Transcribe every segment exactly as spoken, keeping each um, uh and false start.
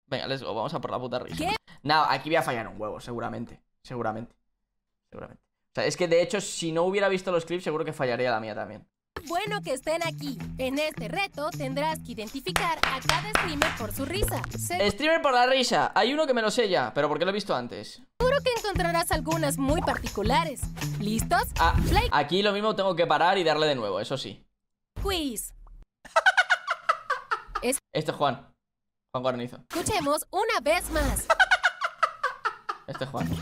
Venga, let's go, vamos a por la puta risa. Nada, aquí voy a fallar un huevo, seguramente. Seguramente. Seguramente. O sea, es que de hecho, si no hubiera visto los clips, seguro que fallaría la mía también. Bueno que estén aquí. En este reto tendrás que identificar a cada streamer por su risa. Se... Streamer por la risa. Hay uno que me lo sé ya, pero ¿por qué lo he visto antes? Seguro que encontrarás algunas muy particulares. ¿Listos? Ah, Play aquí lo mismo tengo que parar y darle de nuevo, eso sí. quiz. Es... Este es Juan. Juan Guarnizo. Escuchemos una vez más. Este es Juan.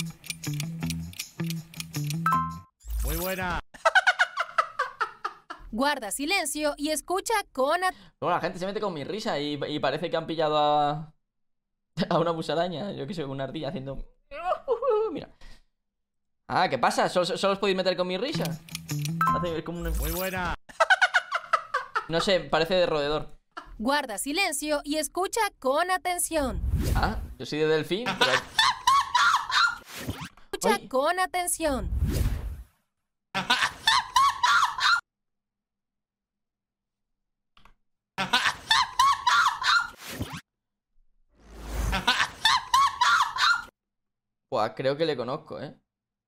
Muy buena. Guarda silencio y escucha con atención. Luego la gente se mete con mi risa y, y parece que han pillado a... a una musaraña. Yo que sé, una ardilla haciendo... Mira. Ah, ¿qué pasa? ¿Solo, solo os podéis meter con mi risa? Hace como una... Muy buena. No sé, parece de roedor. Guarda silencio y escucha con atención. Ah, yo soy de delfín, pero... Escucha Ay. con atención. Buah, creo que le conozco, ¿eh?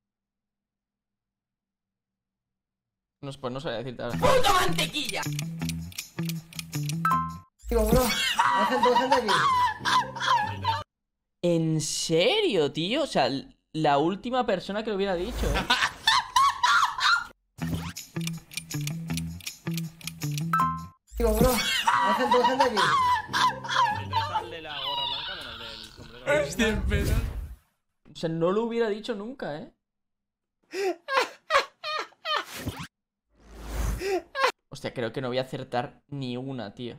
No, pues no sabía decirte ahora. ¡Puto mantequilla! Digo, bro, ¿hace gente aquí? ¿En serio, tío? O sea, la última persona que lo hubiera dicho, ¿eh? Digo, bro, ¿hace gente aquí? O sea, no lo hubiera dicho nunca, ¿eh? Hostia, creo que no voy a acertar ni una, tío.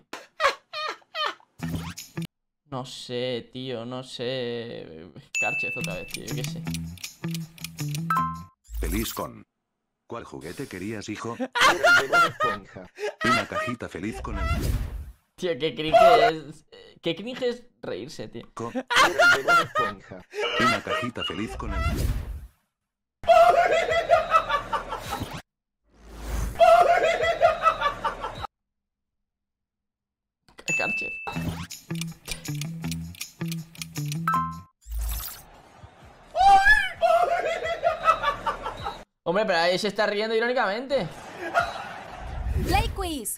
No sé, tío, no sé. Carchez otra vez, tío, yo qué sé. Feliz con... ¿Cuál juguete querías, hijo? Una cajita feliz con el... Tío, qué cringe es... Qué cringe es reírse, tío. Co... Una cajita feliz con el... Carchez. Hombre, pero ahí se está riendo irónicamente. Play quiz.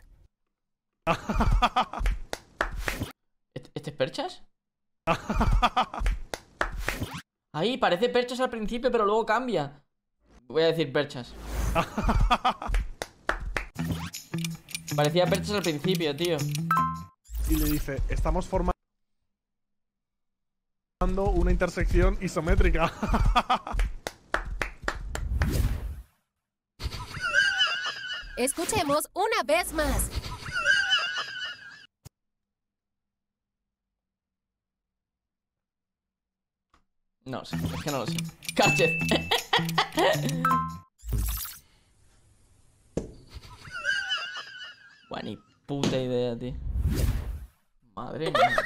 ¿Este, ¿este es Perchas? Ahí, parece Perchas al principio, pero luego cambia. Voy a decir Perchas. Parecía Perchas al principio, tío. Y le dice, estamos formando una intersección isométrica. Escuchemos una vez más. No sé, es que no lo sé. Carchez. Buah, ni puta idea, tío. Madre mía.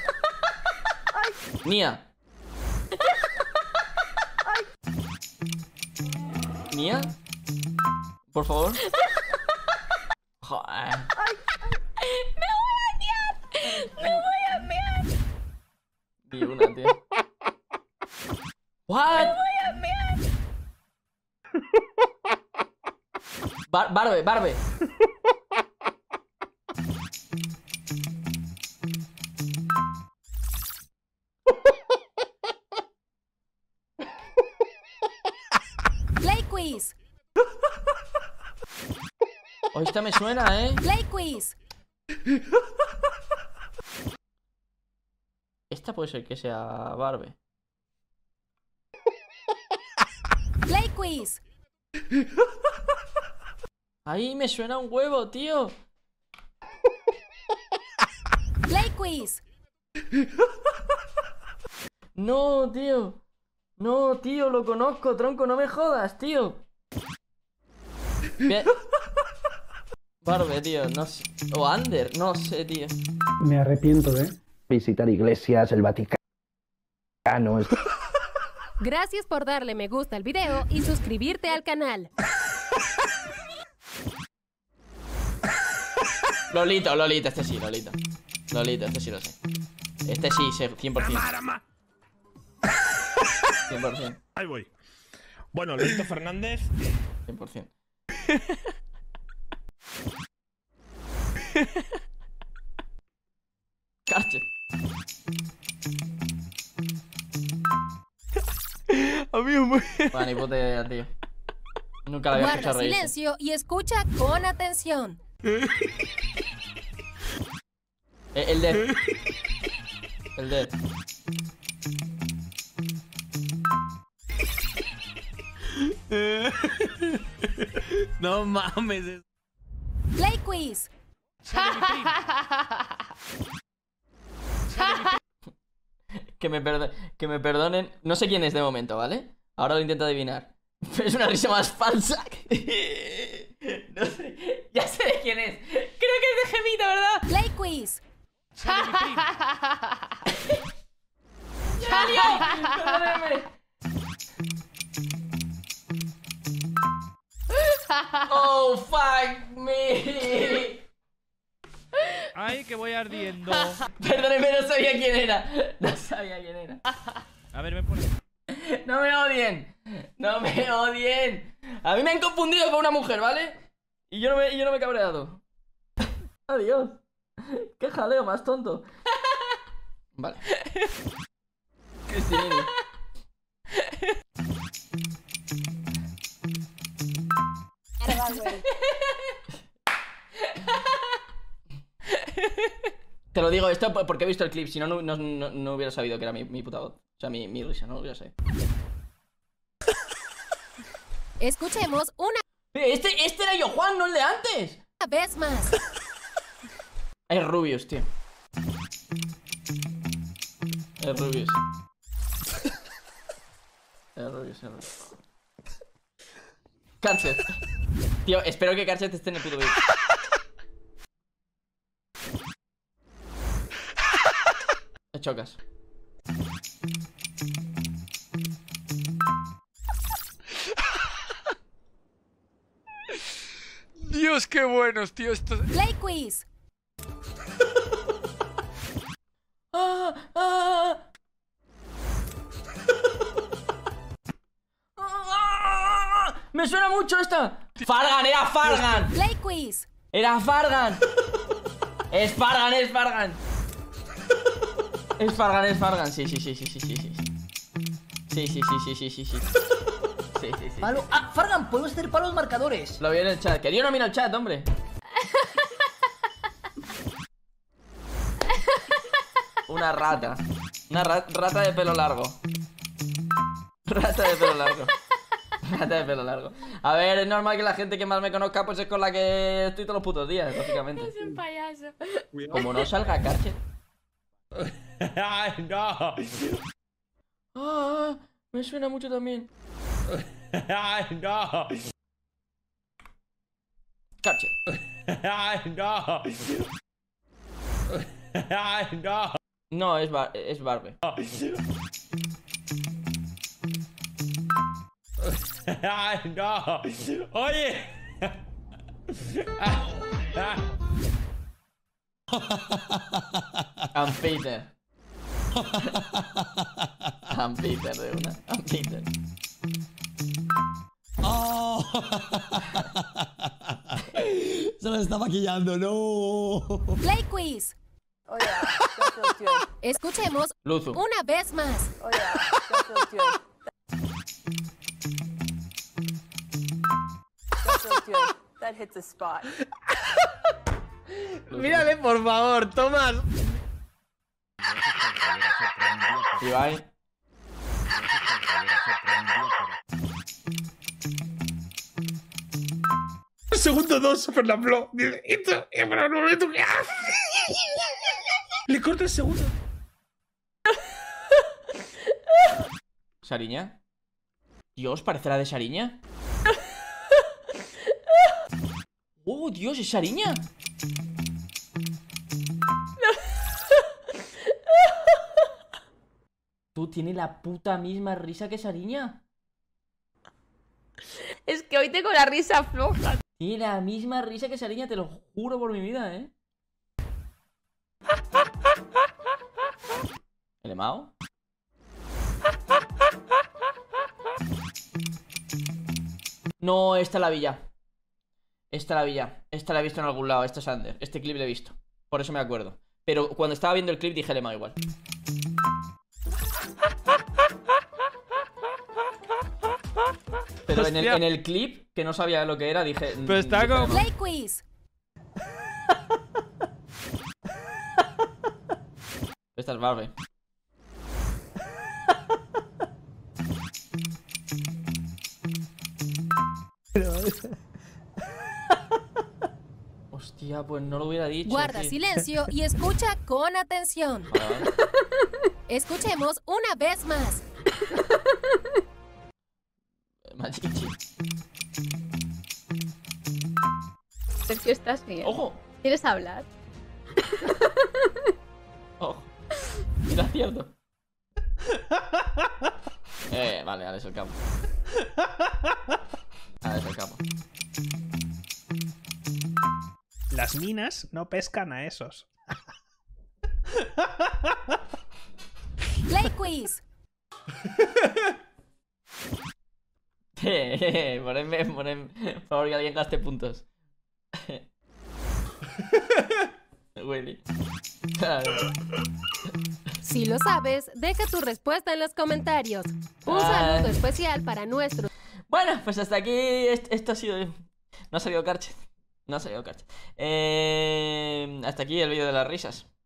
Nia. Nia. Por favor. Joder. ¡Me voy a mear! ¡Me voy a mear! Ni una, tío. What? ¡Me voy a mear! Bar Barbe, Barbe. Play quiz. Oh, esta me suena, ¿eh? Play quiz. Esta puede ser que sea Barbe. Play quiz. Ahí me suena un huevo, tío. Play quiz. No, tío. No, tío, lo conozco, tronco, no me jodas, tío. Bien. Barbe, tío, no sé. O Ander, no sé, tío. Me arrepiento, ¿eh? Visitar iglesias, el Vaticano. Gracias por darle me gusta al video y suscribirte al canal. Lolito, Lolita, este sí, Lolita. Lolita, este sí lo sé. Este sí, cien por cien. cien por cien. Ahí voy. Bueno, Loito Fernández. cien por cien. Carche. Amigo, muy... Bueno, ni puta idea, tío. Nunca la había Guarda escuchado reírse. silencio y escucha con atención. Eh, El Death. El Death. No mames. Play quiz. Que me, perdo- que me perdonen. No sé quién es de momento, ¿vale? Ahora lo intento adivinar. Pero es una risa más falsa. que- No sé. Ya sé de quién es. Creo que es de Gemita, ¿verdad? Play quiz. Perdónenme. Oh, fuck me. Ay, que voy ardiendo. Perdónenme, no sabía quién era. No sabía quién era. A ver, me pone. No me odien. No me odien. A mí me han confundido con una mujer, ¿vale? Y yo no me, y yo no me he cabreado. Adiós. Qué jaleo más tonto. Vale. Cristinini. Te lo digo esto porque he visto el clip. Si no, no, no, no hubiera sabido que era mi, mi puta voz. O sea, mi, mi risa, no lo hubiera sabido. Escuchemos una Este, este era yo, Juan, no el de antes. vez más. Es Rubius, tío. Es Rubius. Es Rubius, es Rubius. Carchet. Tío, espero que Carchet esté en el puto vídeo. Me chocas. Dios, qué buenos, tío. Esto... Play quiz. ¡Ah! ¡Ah! ¡Ah! ¡Me suena mucho esta! ¡Fargan! ¡Era Fargan! Play quiz. ¡Era Fargan! ¡Es Fargan! ¡Es Fargan! Es Fargan, es Fargan. Sí, sí, sí, sí, sí, sí, sí. Sí, sí, sí, sí, sí, sí, sí. Sí, sí, sí. Palo. Ah, Fargan, podemos hacer palos marcadores. Lo vi en el chat. Que yo no miro el chat, hombre. Una rata. Una ra- rata de pelo largo. Rata de pelo largo. Rata de pelo largo. A ver, es normal que la gente que más me conozca pues es con la que estoy todos los putos días, lógicamente. Es un payaso. Como no salga Carchet. Ay, no. Ah, me suena mucho también. Ay, no. Carchet. Ay, no. Ay, no. No, es, bar es Barbe. Ay, no. Oye. I'm Peter. I'm Peter de una. I'm Peter. Oh. Se me está maquillando, no. Play quiz. Oh yeah, that feels good. Escuchemos Luzu. una vez más. Oh yeah, that feels good. That feels good. That hits a spot. Mírale, por favor, Tomás. Ibai. Segundo dos, Fernando. Dice, esto, eh, pero no me toques. Le corta el segundo. ¿Sariña? Dios, parece la de Sariña. Oh, Dios, es Sariña. Tú tienes la puta misma risa que Sariña. Es que hoy tengo la risa floja. Tiene la misma risa que Sariña, te lo juro por mi vida, ¿eh? ¿El Mao? No, esta la vi ya. Esta la vi ya. Esta la he visto en algún lado. Esto es Ander. Este clip lo he visto. Por eso me acuerdo. Pero cuando estaba viendo el clip dije el Mao igual. Pero en el, en el clip, que no sabía lo que era, dije... Pero está como... Play quiz. Esta es Barbie. Hostia, pues no lo hubiera dicho. Guarda tío. silencio y escucha con atención. Vale. Escuchemos una vez más. Machichi. Sergio, ¿estás bien? ¡Ojo! ¿Quieres hablar? ¡Ojo! Mira, cierto. Eh, vale, Alex el capo. Alex el capo. Las minas no pescan a esos. Play quiz. Eh, ponedme, ponedme, por favor, que alguien gaste puntos. Willy. Si lo sabes, deja tu respuesta en los comentarios. Un saludo especial para nuestro... Bueno, pues hasta aquí est- esto ha sido... No ha salido Carchet. No ha salido Carchet. Eh, hasta aquí el vídeo de las risas.